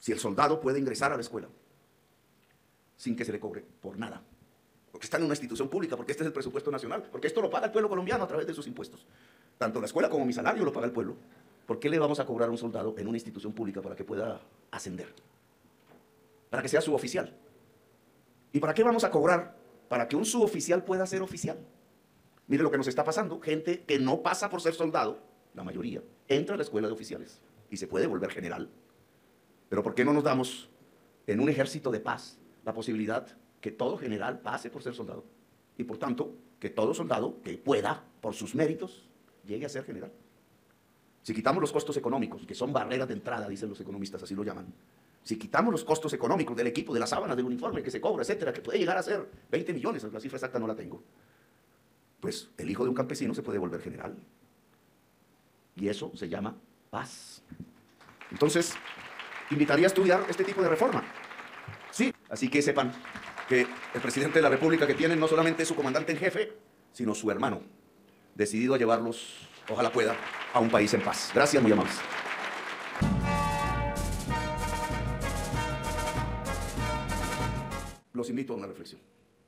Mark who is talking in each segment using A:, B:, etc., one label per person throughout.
A: si el soldado puede ingresar a la escuela sin que se le cobre por nada, porque está en una institución pública, porque este es el presupuesto nacional, porque esto lo paga el pueblo colombiano a través de sus impuestos. Tanto la escuela como mi salario lo paga el pueblo. ¿Por qué le vamos a cobrar a un soldado en una institución pública para que pueda ascender? Para que sea suboficial. ¿Y para qué vamos a cobrar para que un suboficial pueda ser oficial? Mire lo que nos está pasando. Gente que no pasa por ser soldado, la mayoría, entra a la escuela de oficiales y se puede volver general. Pero ¿por qué no nos damos en un ejército de paz la posibilidad que todo general pase por ser soldado? Y por tanto, que todo soldado que pueda, por sus méritos, llegue a ser general. Si quitamos los costos económicos, que son barreras de entrada, dicen los economistas, así lo llaman. Si quitamos los costos económicos del equipo, de las sábanas, del uniforme que se cobra, etcétera, que puede llegar a ser 20 millones, la cifra exacta no la tengo, pues el hijo de un campesino se puede volver general. Y eso se llama paz. Entonces, invitaría a estudiar este tipo de reforma. Sí, así que sepan que el presidente de la República que tienen no solamente es su comandante en jefe, sino su hermano, decidido a llevarlos, ojalá pueda, a un país en paz. Gracias, muy amables. Los invito a una reflexión.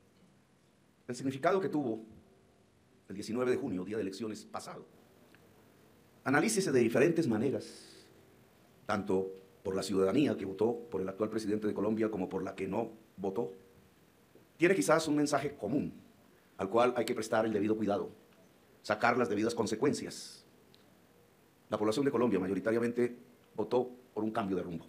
A: El significado que tuvo el 19 de junio, día de elecciones pasado, analícese de diferentes maneras, tanto por la ciudadanía que votó por el actual presidente de Colombia como por la que no votó. Tiene quizás un mensaje común, al cual hay que prestar el debido cuidado, sacar las debidas consecuencias. La población de Colombia mayoritariamente votó por un cambio de rumbo.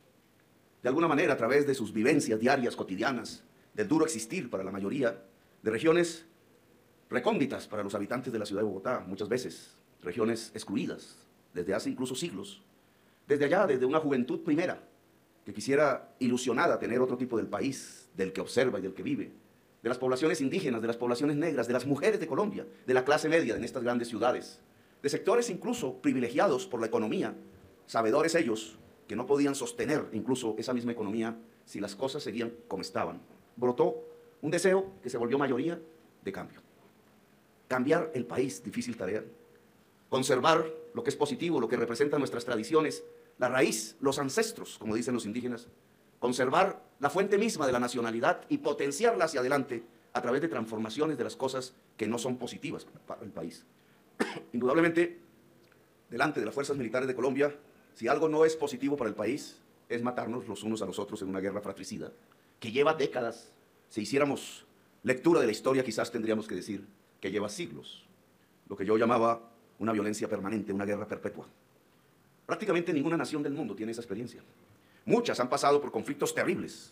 A: De alguna manera, a través de sus vivencias diarias, cotidianas, del duro existir para la mayoría, de regiones recónditas para los habitantes de la ciudad de Bogotá, muchas veces, regiones excluidas, desde hace incluso siglos, desde allá, desde una juventud primera, que quisiera ilusionada tener otro tipo del país, del que observa y del que vive, de las poblaciones indígenas, de las poblaciones negras, de las mujeres de Colombia, de la clase media en estas grandes ciudades, de sectores incluso privilegiados por la economía, sabedores ellos que no podían sostener incluso esa misma economía si las cosas seguían como estaban. Brotó un deseo que se volvió mayoría de cambio. Cambiar el país, difícil tarea. Conservar lo que es positivo, lo que representan nuestras tradiciones, la raíz, los ancestros, como dicen los indígenas. Conservar la fuente misma de la nacionalidad y potenciarla hacia adelante a través de transformaciones de las cosas que no son positivas para el país. Indudablemente, delante de las fuerzas militares de Colombia, si algo no es positivo para el país, es matarnos los unos a los otros en una guerra fratricida, que lleva décadas. Si hiciéramos lectura de la historia, quizás tendríamos que decir que lleva siglos. Lo que yo llamaba una violencia permanente, una guerra perpetua. Prácticamente ninguna nación del mundo tiene esa experiencia. Muchas han pasado por conflictos terribles,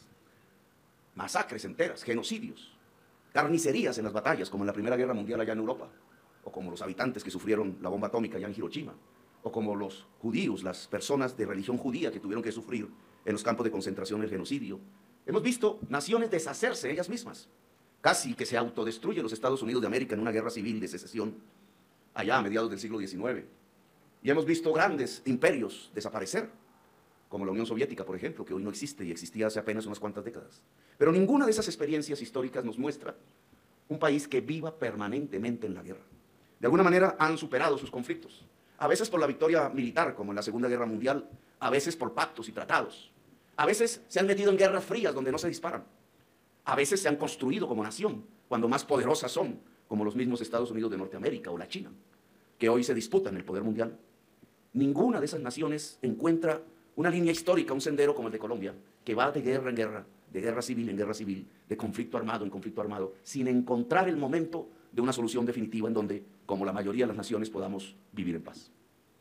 A: masacres enteras, genocidios, carnicerías en las batallas, como en la Primera Guerra Mundial allá en Europa, o como los habitantes que sufrieron la bomba atómica allá en Hiroshima, o como los judíos, las personas de religión judía que tuvieron que sufrir en los campos de concentración el genocidio. Hemos visto naciones deshacerse ellas mismas, casi que se autodestruyen los Estados Unidos de América en una guerra civil de secesión, allá a mediados del siglo XIX. Y hemos visto grandes imperios desaparecer, como la Unión Soviética, por ejemplo, que hoy no existe y existía hace apenas unas cuantas décadas. Pero ninguna de esas experiencias históricas nos muestra un país que viva permanentemente en la guerra. De alguna manera han superado sus conflictos, a veces por la victoria militar, como en la Segunda Guerra Mundial, a veces por pactos y tratados. A veces se han metido en guerras frías donde no se disparan. A veces se han construido como nación, cuando más poderosas son, como los mismos Estados Unidos de Norteamérica o la China, que hoy se disputan el poder mundial. Ninguna de esas naciones encuentra una línea histórica, un sendero como el de Colombia, que va de guerra en guerra, de guerra civil en guerra civil, de conflicto armado en conflicto armado, sin encontrar el momento de una solución definitiva en donde, como la mayoría de las naciones, podamos vivir en paz.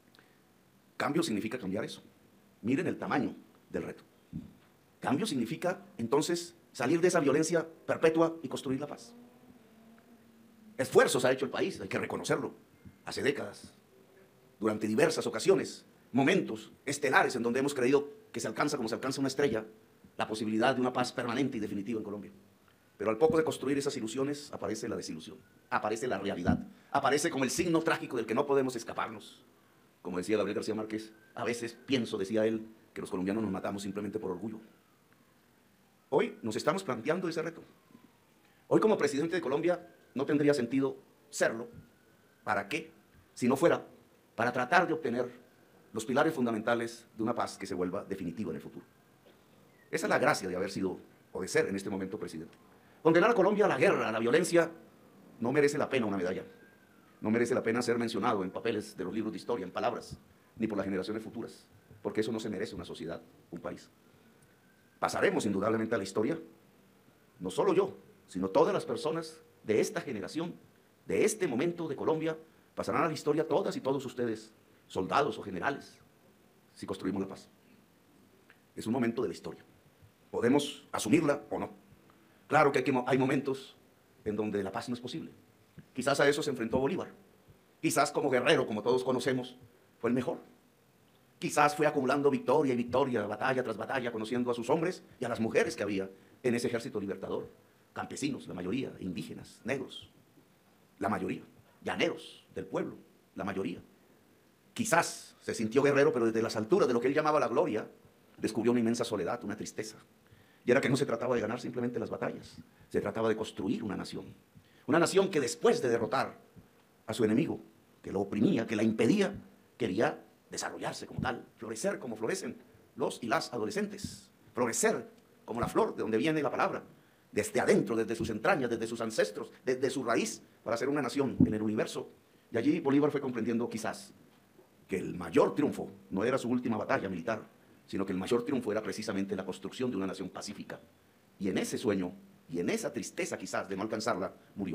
A: Cambio significa cambiar eso. Miren el tamaño del reto. Cambio significa, entonces, salir de esa violencia perpetua y construir la paz. Esfuerzos ha hecho el país, hay que reconocerlo, hace décadas, durante diversas ocasiones, momentos estelares en donde hemos creído que se alcanza como se alcanza una estrella, la posibilidad de una paz permanente y definitiva en Colombia. Pero al poco de construir esas ilusiones, aparece la desilusión, aparece la realidad, aparece como el signo trágico del que no podemos escaparnos. Como decía Gabriel García Márquez, a veces pienso, decía él, que los colombianos nos matamos simplemente por orgullo. Hoy nos estamos planteando ese reto. Hoy como presidente de Colombia no tendría sentido serlo. ¿Para qué? Si no fuera para tratar de obtener los pilares fundamentales de una paz que se vuelva definitiva en el futuro. Esa es la gracia de haber sido o de ser en este momento presidente. Condenar a Colombia a la guerra, a la violencia, no merece la pena una medalla. No merece la pena ser mencionado en papeles de los libros de historia, en palabras, ni por las generaciones futuras, porque eso no se merece una sociedad, un país. Pasaremos indudablemente a la historia, no solo yo, sino todas las personas de esta generación, de este momento de Colombia, pasarán a la historia todas y todos ustedes, soldados o generales, si construimos la paz. Es un momento de la historia. Podemos asumirla o no. Claro que hay momentos en donde la paz no es posible. Quizás a eso se enfrentó Bolívar. Quizás como guerrero, como todos conocemos, fue el mejor. Quizás fue acumulando victoria y victoria, batalla tras batalla, conociendo a sus hombres y a las mujeres que había en ese ejército libertador. Campesinos, la mayoría, indígenas, negros, la mayoría, llaneros del pueblo, la mayoría. Quizás se sintió guerrero, pero desde las alturas de lo que él llamaba la gloria, descubrió una inmensa soledad, una tristeza. Y era que no se trataba de ganar simplemente las batallas, se trataba de construir una nación. Una nación que después de derrotar a su enemigo, que lo oprimía, que la impedía, quería desarrollarse como tal, florecer como florecen los y las adolescentes, florecer como la flor de donde viene la palabra, desde adentro, desde sus entrañas, desde sus ancestros, desde su raíz, para ser una nación en el universo. Y allí Bolívar fue comprendiendo quizás que el mayor triunfo no era su última batalla militar, sino que el mayor triunfo era precisamente la construcción de una nación pacífica. Y en ese sueño, y en esa tristeza quizás de no alcanzarla, murió.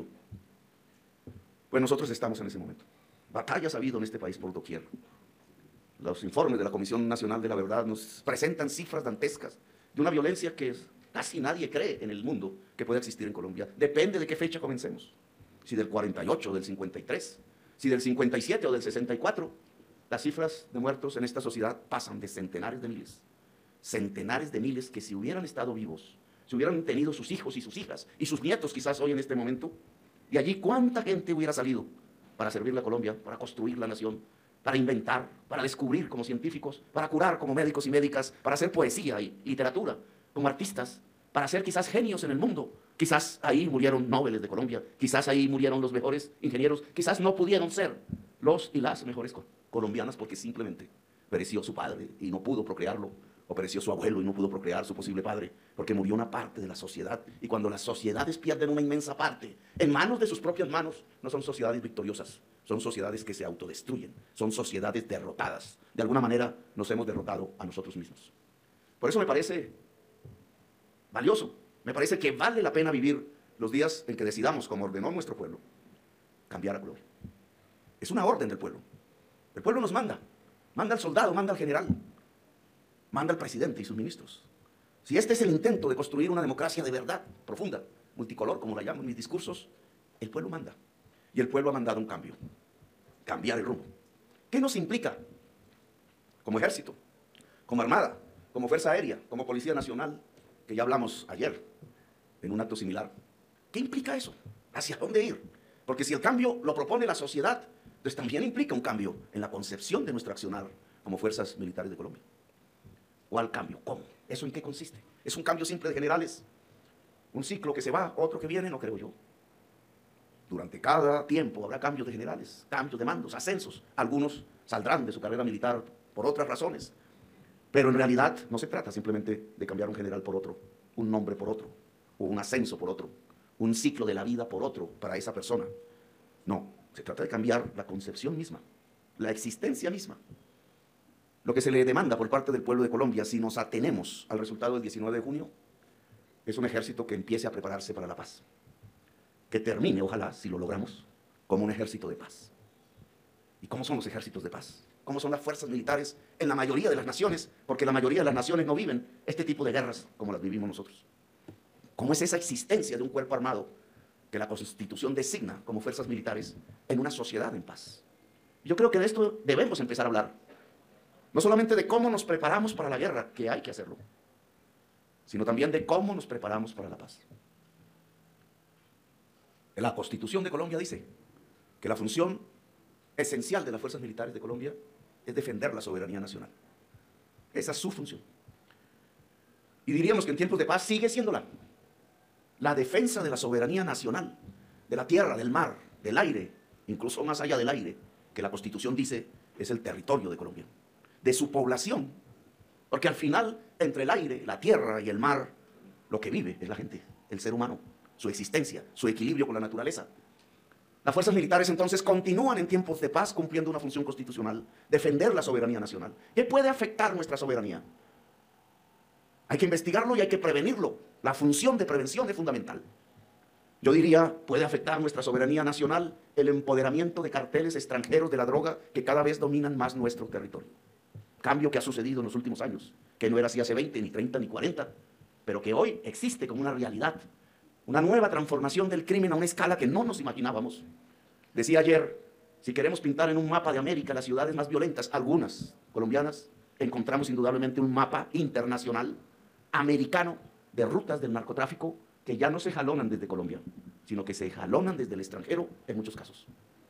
A: Pues nosotros estamos en ese momento. Batallas ha habido en este país por doquier. Los informes de la Comisión Nacional de la Verdad nos presentan cifras dantescas de una violencia que casi nadie cree en el mundo que pueda existir en Colombia. Depende de qué fecha comencemos. Si del 48 o del 53, si del 57 o del 64, las cifras de muertos en esta sociedad pasan de centenares de miles. Centenares de miles que si hubieran estado vivos, si hubieran tenido sus hijos y sus hijas, y sus nietos quizás hoy en este momento, y allí cuánta gente hubiera salido para servirle a Colombia, para construir la nación, para inventar, para descubrir como científicos, para curar como médicos y médicas, para hacer poesía y literatura, como artistas, para ser quizás genios en el mundo. Quizás ahí murieron Nobeles de Colombia, quizás ahí murieron los mejores ingenieros, quizás no pudieron ser los y las mejores colombianas porque simplemente pereció su padre y no pudo procrearlo, o pereció su abuelo y no pudo procrear su posible padre, porque murió una parte de la sociedad. Y cuando las sociedades pierden una inmensa parte, en manos de sus propias manos, no son sociedades victoriosas, son sociedades que se autodestruyen, son sociedades derrotadas. De alguna manera nos hemos derrotado a nosotros mismos. Por eso me parece valioso, me parece que vale la pena vivir los días en que decidamos, como ordenó nuestro pueblo, cambiar a Colombia. Es una orden del pueblo. El pueblo nos manda, manda al soldado, manda al general, manda al presidente y sus ministros. Si este es el intento de construir una democracia de verdad, profunda, multicolor, como la llamo en mis discursos, el pueblo manda. Y el pueblo ha mandado un cambio, cambiar el rumbo. ¿Qué nos implica? Como ejército, como armada, como fuerza aérea, como policía nacional, que ya hablamos ayer en un acto similar. ¿Qué implica eso? ¿Hacia dónde ir? Porque si el cambio lo propone la sociedad, entonces también implica un cambio en la concepción de nuestro accionar como fuerzas militares de Colombia. ¿Cuál cambio? ¿Cómo? ¿Eso en qué consiste? ¿Es un cambio simple de generales? ¿Un ciclo que se va, otro que viene? No creo yo. Durante cada tiempo habrá cambios de generales, cambios de mandos, ascensos. Algunos saldrán de su carrera militar por otras razones. Pero en realidad no se trata simplemente de cambiar un general por otro, un nombre por otro, o un ascenso por otro, un ciclo de la vida por otro para esa persona. No, se trata de cambiar la concepción misma, la existencia misma. Lo que se le demanda por parte del pueblo de Colombia, si nos atenemos al resultado del 19 de junio, es un ejército que empiece a prepararse para la paz. Que termine, ojalá, si lo logramos, como un ejército de paz. ¿Y cómo son los ejércitos de paz? ¿Cómo son las fuerzas militares en la mayoría de las naciones? Porque la mayoría de las naciones no viven este tipo de guerras como las vivimos nosotros. ¿Cómo es esa existencia de un cuerpo armado que la Constitución designa como fuerzas militares en una sociedad en paz? Yo creo que de esto debemos empezar a hablar. No solamente de cómo nos preparamos para la guerra, que hay que hacerlo, sino también de cómo nos preparamos para la paz. La Constitución de Colombia dice que la función esencial de las fuerzas militares de Colombia es defender la soberanía nacional. Esa es su función. Y diríamos que en tiempos de paz sigue siéndola. La defensa de la soberanía nacional, de la tierra, del mar, del aire, incluso más allá del aire, que la Constitución dice es el territorio de Colombia, de su población, Porque al final, entre el aire, la tierra y el mar, lo que vive es la gente, el ser humano, su existencia, su equilibrio con la naturaleza. Las fuerzas militares entonces continúan en tiempos de paz cumpliendo una función constitucional, defender la soberanía nacional. ¿Qué puede afectar nuestra soberanía? Hay que investigarlo y hay que prevenirlo. La función de prevención es fundamental. Yo diría, puede afectar nuestra soberanía nacional el empoderamiento de carteles extranjeros de la droga que cada vez dominan más nuestro territorio. Cambio que ha sucedido en los últimos años, que no era así hace 20, ni 30, ni 40, pero que hoy existe como una realidad. Una nueva transformación del crimen a una escala que no nos imaginábamos. Decía ayer, si queremos pintar en un mapa de América las ciudades más violentas, algunas colombianas, encontramos indudablemente un mapa internacional, americano, de rutas del narcotráfico que ya no se jalonan desde Colombia, sino que se jalonan desde el extranjero en muchos casos.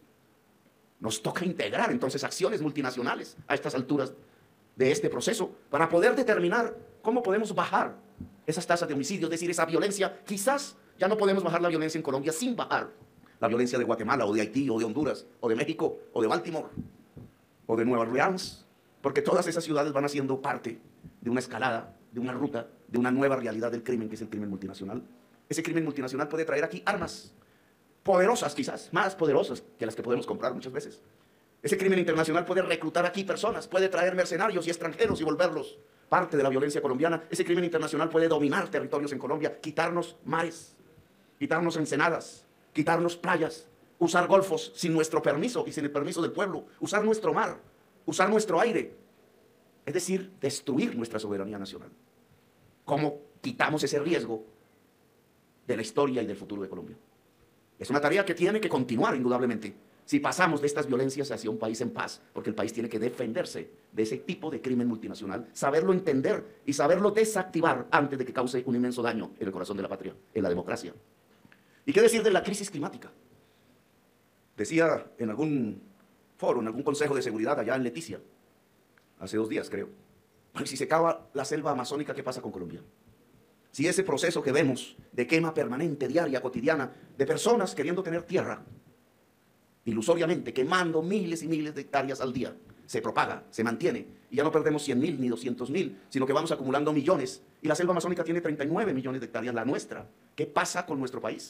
A: Nos toca integrar entonces acciones multinacionales a estas alturas de este proceso para poder determinar cómo podemos bajar esas tasas de homicidio, es decir, esa violencia. Quizás ya no podemos bajar la violencia en Colombia sin bajar la violencia de Guatemala o de Haití o de Honduras o de México o de Baltimore o de Nueva Orleans, porque todas esas ciudades van haciendo parte de una escalada, de una ruta, de una nueva realidad del crimen, que es el crimen multinacional. Ese crimen multinacional puede traer aquí armas poderosas, quizás, más poderosas que las que podemos comprar muchas veces. Ese crimen internacional puede reclutar aquí personas, puede traer mercenarios y extranjeros y volverlos parte de la violencia colombiana. Ese crimen internacional puede dominar territorios en Colombia, quitarnos mares, quitarnos ensenadas, quitarnos playas, usar golfos sin nuestro permiso y sin el permiso del pueblo, usar nuestro mar, usar nuestro aire. Es decir, destruir nuestra soberanía nacional. ¿Cómo quitamos ese riesgo de la historia y del futuro de Colombia? Es una tarea que tiene que continuar indudablemente si pasamos de estas violencias hacia un país en paz, porque el país tiene que defenderse de ese tipo de crimen multinacional, saberlo entender y saberlo desactivar antes de que cause un inmenso daño en el corazón de la patria, en la democracia. ¿Y qué decir de la crisis climática? Decía en algún foro, en algún consejo de seguridad allá en Leticia, hace 2 días creo, si se acaba la selva amazónica, ¿qué pasa con Colombia? Si ese proceso que vemos de quema permanente, diaria, cotidiana, de personas queriendo tener tierra, ilusoriamente, quemando miles y miles de hectáreas al día, se propaga, se mantiene, y ya no perdemos 100.000 ni 200.000, sino que vamos acumulando millones, y la selva amazónica tiene 39 millones de hectáreas, la nuestra. ¿Qué pasa con nuestro país?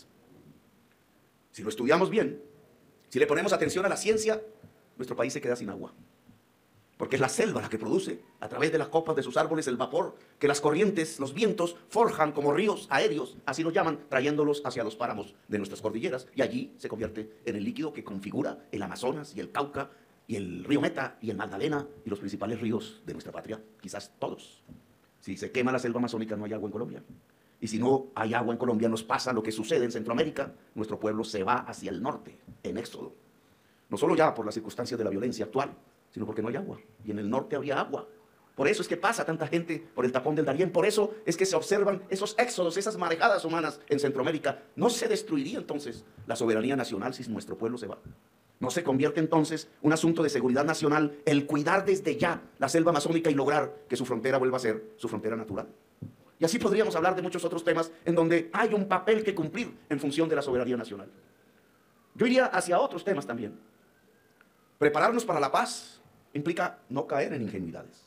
A: Si lo estudiamos bien, si le ponemos atención a la ciencia, nuestro país se queda sin agua. Porque es la selva la que produce, a través de las copas de sus árboles, el vapor que las corrientes, los vientos, forjan como ríos aéreos, así los llaman, trayéndolos hacia los páramos de nuestras cordilleras, y allí se convierte en el líquido que configura el Amazonas y el Cauca, y el río Meta, y el Magdalena, y los principales ríos de nuestra patria, quizás todos. Si se quema la selva amazónica, no hay agua en Colombia. Y si no hay agua en Colombia, nos pasa lo que sucede en Centroamérica, nuestro pueblo se va hacia el norte, en éxodo. No solo ya por las circunstancias de la violencia actual, sino porque no hay agua, y en el norte había agua. Por eso es que pasa tanta gente por el tapón del Darién, por eso es que se observan esos éxodos, esas marejadas humanas en Centroamérica. No se destruiría entonces la soberanía nacional si nuestro pueblo se va. No se convierte entonces un asunto de seguridad nacional el cuidar desde ya la selva amazónica y lograr que su frontera vuelva a ser su frontera natural. Y así podríamos hablar de muchos otros temas en donde hay un papel que cumplir en función de la soberanía nacional. Yo iría hacia otros temas también. Prepararnos para la paz implica no caer en ingenuidades.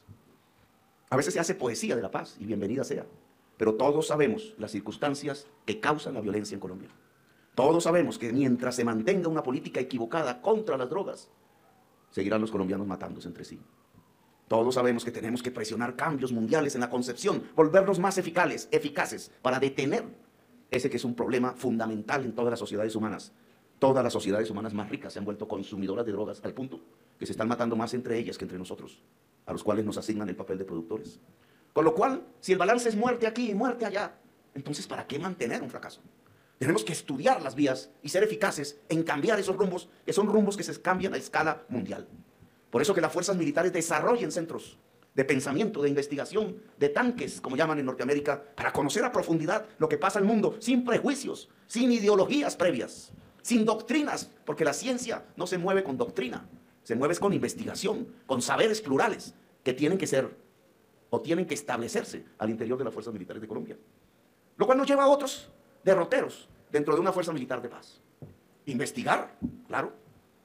A: A veces se hace poesía de la paz, y bienvenida sea, pero todos sabemos las circunstancias que causan la violencia en Colombia. Todos sabemos que mientras se mantenga una política equivocada contra las drogas, seguirán los colombianos matándose entre sí. Todos sabemos que tenemos que presionar cambios mundiales en la concepción, volvernos más eficaces para detener ese que es un problema fundamental en todas las sociedades humanas. Todas las sociedades humanas más ricas se han vuelto consumidoras de drogas al punto que se están matando más entre ellas que entre nosotros, a los cuales nos asignan el papel de productores. Con lo cual, si el balance es muerte aquí y muerte allá, entonces ¿para qué mantener un fracaso? Tenemos que estudiar las vías y ser eficaces en cambiar esos rumbos, que son rumbos que se cambian a escala mundial. Por eso que las fuerzas militares desarrollen centros de pensamiento, de investigación, de tanques, como llaman en Norteamérica, para conocer a profundidad lo que pasa en el mundo, sin prejuicios, sin ideologías previas, sin doctrinas, porque la ciencia no se mueve con doctrina, se mueve con investigación, con saberes plurales que tienen que ser o tienen que establecerse al interior de las fuerzas militares de Colombia. Lo cual nos lleva a otros derroteros dentro de una fuerza militar de paz. Investigar, claro.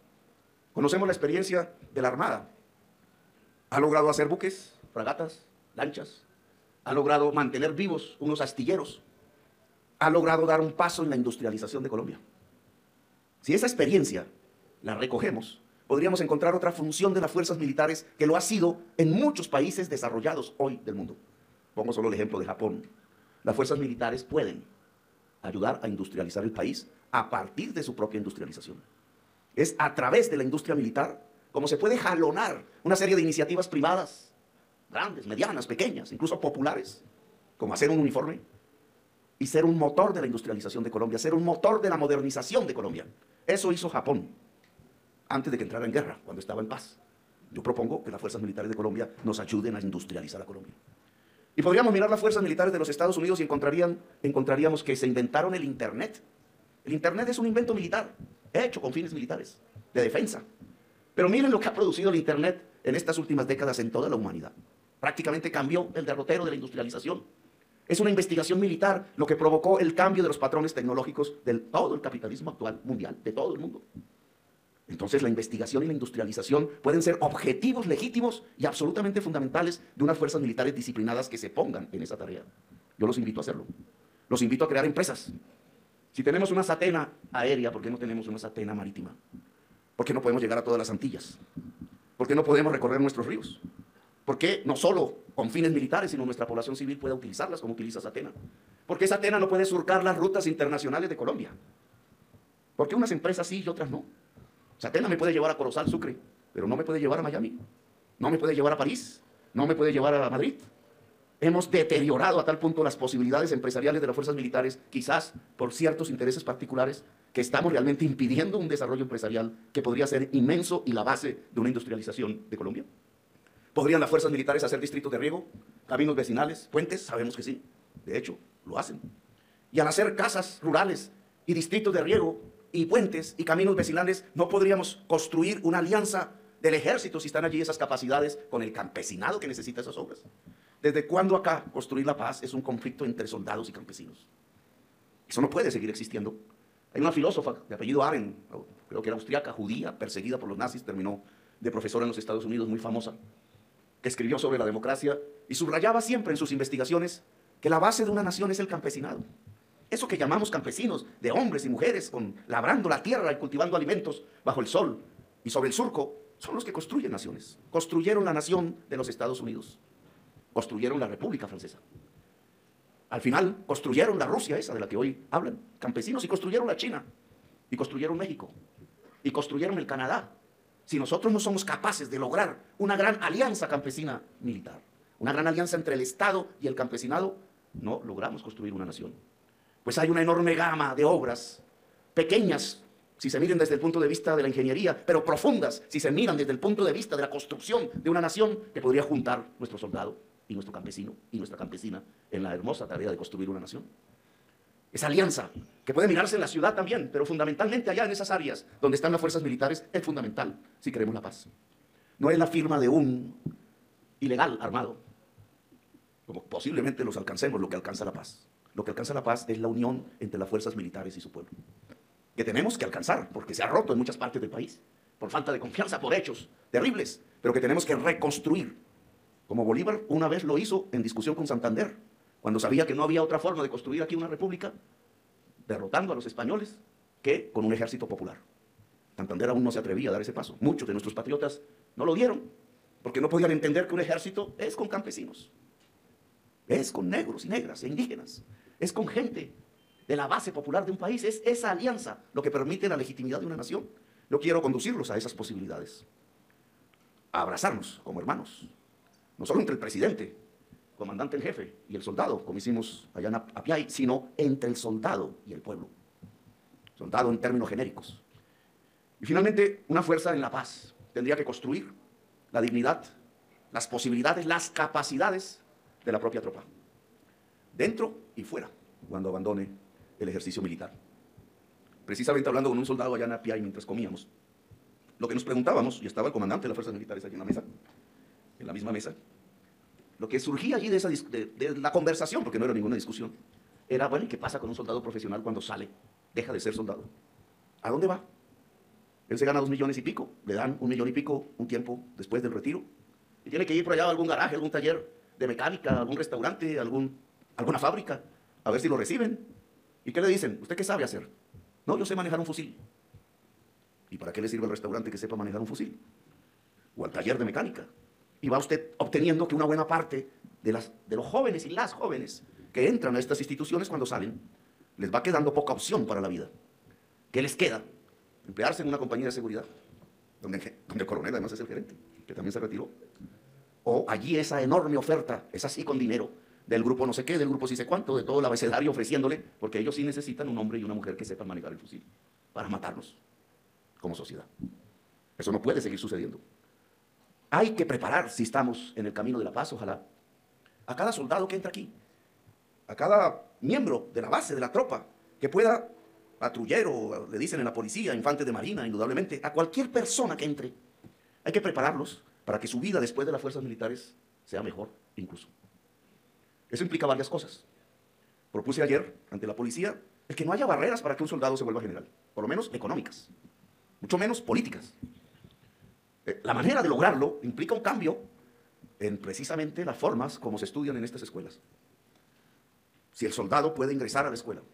A: Conocemos la experiencia de la Armada. Ha logrado hacer buques, fragatas, lanchas, ha logrado mantener vivos unos astilleros, ha logrado dar un paso en la industrialización de Colombia. Si esa experiencia la recogemos, podríamos encontrar otra función de las fuerzas militares que lo ha sido en muchos países desarrollados hoy del mundo. Pongo solo el ejemplo de Japón. Las fuerzas militares pueden ayudar a industrializar el país a partir de su propia industrialización. Es a través de la industria militar como se puede jalonar una serie de iniciativas privadas, grandes, medianas, pequeñas, incluso populares, como hacer un uniforme y ser un motor de la industrialización de Colombia, ser un motor de la modernización de Colombia. Eso hizo Japón antes de que entrara en guerra, cuando estaba en paz. Yo propongo que las fuerzas militares de Colombia nos ayuden a industrializar a Colombia. Y podríamos mirar las fuerzas militares de los Estados Unidos y encontraríamos que se inventaron el Internet. El Internet es un invento militar, hecho con fines militares, de defensa. Pero miren lo que ha producido el Internet en estas últimas décadas en toda la humanidad. Prácticamente cambió el derrotero de la industrialización. Es una investigación militar lo que provocó el cambio de los patrones tecnológicos de todo el capitalismo actual mundial, de todo el mundo. Entonces la investigación y la industrialización pueden ser objetivos legítimos y absolutamente fundamentales de unas fuerzas militares disciplinadas que se pongan en esa tarea. Yo los invito a hacerlo. Los invito a crear empresas. Si tenemos una satena aérea, ¿por qué no tenemos una satena marítima? ¿Por qué no podemos llegar a todas las Antillas? ¿Por qué no podemos recorrer nuestros ríos? ¿Por qué no solo con fines militares, sino nuestra población civil pueda utilizarlas como utiliza Satena? ¿Por qué Satena no puede surcar las rutas internacionales de Colombia? ¿Por qué unas empresas sí y otras no? Satena me puede llevar a Corozal, Sucre, pero no me puede llevar a Miami, no me puede llevar a París, no me puede llevar a Madrid. Hemos deteriorado a tal punto las posibilidades empresariales de las fuerzas militares, quizás por ciertos intereses particulares, que estamos realmente impidiendo un desarrollo empresarial que podría ser inmenso y la base de una industrialización de Colombia. ¿Podrían las fuerzas militares hacer distritos de riego, caminos vecinales, puentes? Sabemos que sí, de hecho, lo hacen. Y al hacer casas rurales y distritos de riego y puentes y caminos vecinales, ¿no podríamos construir una alianza del ejército, si están allí esas capacidades, con el campesinado que necesita esas obras? ¿Desde cuándo acá construir la paz es un conflicto entre soldados y campesinos? Eso no puede seguir existiendo. Hay una filósofa de apellido Arendt, creo que era austriaca, judía, perseguida por los nazis, terminó de profesora en los Estados Unidos, muy famosa, que escribió sobre la democracia y subrayaba siempre en sus investigaciones que la base de una nación es el campesinado. Eso que llamamos campesinos, de hombres y mujeres, labrando la tierra y cultivando alimentos bajo el sol y sobre el surco, son los que construyen naciones. Construyeron la nación de los Estados Unidos. Construyeron la República Francesa. Al final, construyeron la Rusia esa de la que hoy hablan, campesinos, y construyeron la China, y construyeron México, y construyeron el Canadá. Si nosotros no somos capaces de lograr una gran alianza campesina militar, una gran alianza entre el Estado y el campesinado, no logramos construir una nación. Pues hay una enorme gama de obras, pequeñas, si se miran desde el punto de vista de la ingeniería, pero profundas, si se miran desde el punto de vista de la construcción de una nación, que podría juntar nuestro soldado y nuestro campesino y nuestra campesina en la hermosa tarea de construir una nación. Esa alianza, que puede mirarse en la ciudad también, pero fundamentalmente allá en esas áreas donde están las fuerzas militares, es fundamental si queremos la paz. No es la firma de un ilegal armado, como posiblemente los alcancemos, lo que alcanza la paz. Lo que alcanza la paz es la unión entre las fuerzas militares y su pueblo, que tenemos que alcanzar, porque se ha roto en muchas partes del país, por falta de confianza, por hechos terribles, pero que tenemos que reconstruir, como Bolívar una vez lo hizo en discusión con Santander, cuando sabía que no había otra forma de construir aquí una república, derrotando a los españoles, que con un ejército popular. Santander aún no se atrevía a dar ese paso. Muchos de nuestros patriotas no lo dieron, porque no podían entender que un ejército es con campesinos, es con negros y negras e indígenas, es con gente de la base popular de un país. Es esa alianza lo que permite la legitimidad de una nación. Yo quiero conducirlos a esas posibilidades, a abrazarnos como hermanos, no solo entre el presidente, comandante en jefe, y el soldado, como hicimos allá en Apiay, sino entre el soldado y el pueblo. Soldado en términos genéricos. Y finalmente, una fuerza en la paz tendría que construir la dignidad, las posibilidades, las capacidades de la propia tropa, dentro y fuera, cuando abandone el ejercicio militar. Precisamente hablando con un soldado allá en Apiay mientras comíamos, lo que nos preguntábamos, y estaba el comandante de las fuerzas militares allí en la misma mesa, lo que surgía allí de la conversación, porque no era ninguna discusión, era, bueno, ¿y qué pasa con un soldado profesional cuando sale, deja de ser soldado? ¿A dónde va? Él se gana 2 millones y pico, le dan 1 millón y pico un tiempo después del retiro, y tiene que ir por allá a algún garaje, algún taller, de mecánica a algún restaurante, a alguna fábrica, a ver si lo reciben. ¿Y qué le dicen? ¿Usted qué sabe hacer? No, yo sé manejar un fusil. ¿Y para qué le sirve al restaurante que sepa manejar un fusil? O al taller de mecánica. Y va usted obteniendo que una buena parte de los jóvenes y las jóvenes que entran a estas instituciones cuando salen, les va quedando poca opción para la vida. ¿Qué les queda? Emplearse en una compañía de seguridad, donde el coronel además es el gerente, que también se retiró. O allí esa enorme oferta, esa sí con dinero, del grupo no sé qué, del grupo sí sé cuánto, de todo el abecedario ofreciéndole, porque ellos sí necesitan un hombre y una mujer que sepan manejar el fusil para matarnos como sociedad. Eso no puede seguir sucediendo. Hay que preparar, si estamos en el camino de la paz, ojalá, a cada soldado que entra aquí, a cada miembro de la base, de la tropa, que pueda, patrullero, le dicen en la policía, infante de marina, indudablemente, a cualquier persona que entre, hay que prepararlos para que su vida después de las fuerzas militares sea mejor, incluso. Eso implica varias cosas. Propuse ayer, ante la policía, el que no haya barreras para que un soldado se vuelva general, por lo menos económicas, mucho menos políticas. La manera de lograrlo implica un cambio en precisamente las formas como se estudian en estas escuelas. Si el soldado puede ingresar a la escuela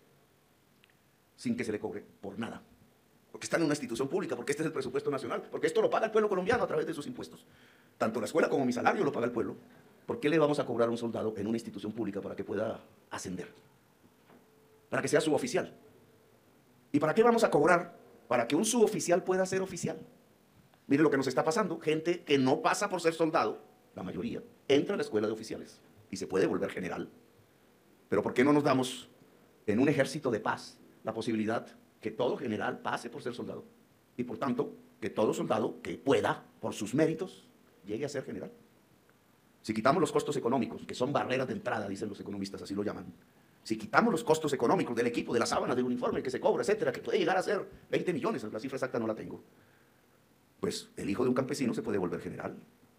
A: sin que se le cobre por nada, porque está en una institución pública, porque este es el presupuesto nacional, porque esto lo paga el pueblo colombiano a través de sus impuestos. Tanto la escuela como mi salario lo paga el pueblo. ¿Por qué le vamos a cobrar a un soldado en una institución pública para que pueda ascender? Para que sea suboficial. ¿Y para qué vamos a cobrar? Para que un suboficial pueda ser oficial. Mire lo que nos está pasando. Gente que no pasa por ser soldado, la mayoría, entra a la escuela de oficiales y se puede volver general. Pero ¿por qué no nos damos en un ejército de paz la posibilidad que todo general pase por ser soldado? Y por tanto, que todo soldado que pueda, por sus méritos, llegue a ser general. Si quitamos los costos económicos, que son barreras de entrada, dicen los economistas, así lo llaman. Si quitamos los costos económicos del equipo, de la sábana, del uniforme que se cobra, etcétera, que puede llegar a ser 20 millones, la cifra exacta no la tengo, pues el hijo de un campesino se puede volver general.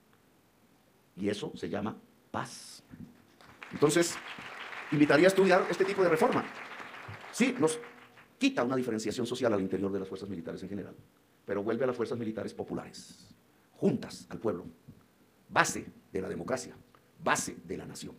A: Y eso se llama paz. Entonces, invitaría a estudiar este tipo de reforma. Sí, nos quita una diferenciación social al interior de las fuerzas militares en general, pero vuelve a las fuerzas militares populares, juntas al pueblo, base de la democracia, base de la nación.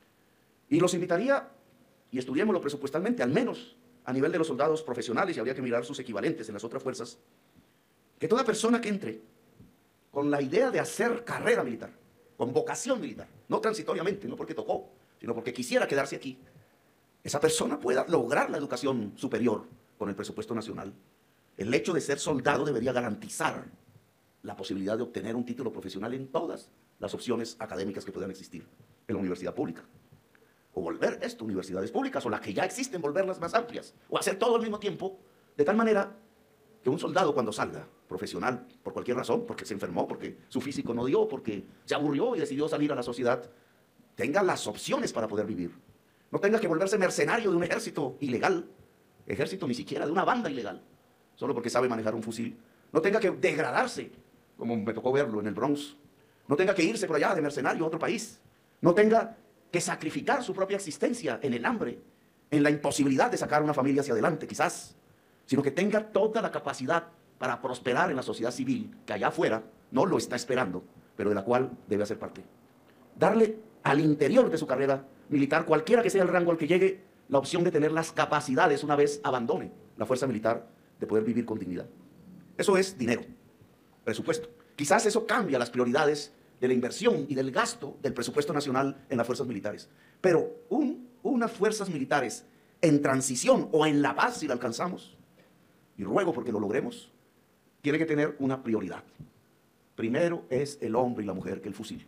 A: Y los invitaría, y estudiémoslo presupuestalmente, al menos a nivel de los soldados profesionales, y habría que mirar sus equivalentes en las otras fuerzas, que toda persona que entre con la idea de hacer carrera militar, con vocación militar, no transitoriamente, no porque tocó, sino porque quisiera quedarse aquí, esa persona pueda lograr la educación superior con el presupuesto nacional. El hecho de ser soldado debería garantizar la posibilidad de obtener un título profesional en todas las opciones académicas que puedan existir en la universidad pública. O volver esto, universidades públicas, o las que ya existen, volverlas más amplias, o hacer todo al mismo tiempo, de tal manera que un soldado cuando salga profesional, por cualquier razón, porque se enfermó, porque su físico no dio, porque se aburrió y decidió salir a la sociedad, tenga las opciones para poder vivir. No tenga que volverse mercenario de un ejército ilegal, ejército ni siquiera de una banda ilegal, solo porque sabe manejar un fusil. No tenga que degradarse, como me tocó verlo en el Bronx. No tenga que irse por allá de mercenario a otro país. No tenga que sacrificar su propia existencia en el hambre, en la imposibilidad de sacar una familia hacia adelante, quizás, sino que tenga toda la capacidad para prosperar en la sociedad civil, que allá afuera no lo está esperando, pero de la cual debe hacer parte. Darle al interior de su carrera militar, cualquiera que sea el rango al que llegue, la opción de tener las capacidades, una vez abandone la fuerza militar, de poder vivir con dignidad. Eso es dinero, presupuesto. Quizás eso cambia las prioridades de la inversión y del gasto del presupuesto nacional en las fuerzas militares. Pero unas fuerzas militares en transición o en la paz, si la alcanzamos, y ruego porque lo logremos, tiene que tener una prioridad. Primero es el hombre y la mujer que el fusil.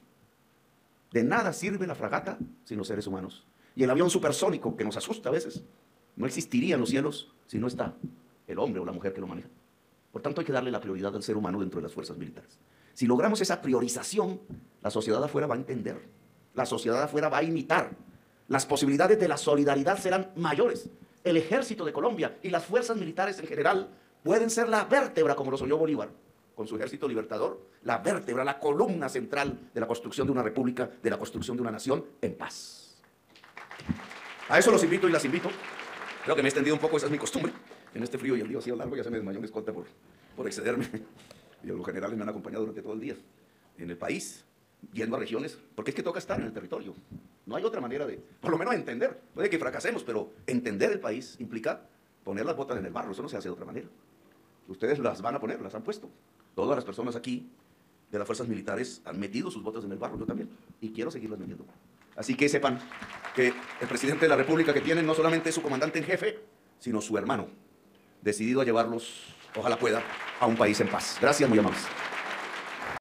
A: De nada sirve la fragata sin los seres humanos. Y el avión supersónico, que nos asusta a veces, no existiría en los cielos si no está el hombre o la mujer que lo maneja. Por tanto, hay que darle la prioridad al ser humano dentro de las fuerzas militares. Si logramos esa priorización, la sociedad afuera va a entender, la sociedad afuera va a imitar. Las posibilidades de la solidaridad serán mayores. El ejército de Colombia y las fuerzas militares en general pueden ser la vértebra, como lo soñó Bolívar, con su ejército libertador, la vértebra, la columna central de la construcción de una república, de la construcción de una nación en paz. A eso los invito y las invito. Creo que me he extendido un poco, esa es mi costumbre. En este frío y el día ha sido largo, ya se me desmayó mi escolta por excederme. Y los generales me han acompañado durante todo el día. En el país, yendo a regiones, porque es que toca estar en el territorio. No hay otra manera de, por lo menos entender. Puede que fracasemos, pero entender el país implica poner las botas en el barro. Eso no se hace de otra manera. Ustedes las van a poner, las han puesto. Todas las personas aquí de las fuerzas militares han metido sus botas en el barro, yo también, y quiero seguirlas metiendo. Así que sepan que el presidente de la República que tienen no solamente es su comandante en jefe, sino su hermano, decidido a llevarlos, ojalá pueda, a un país en paz. Gracias, muy amables.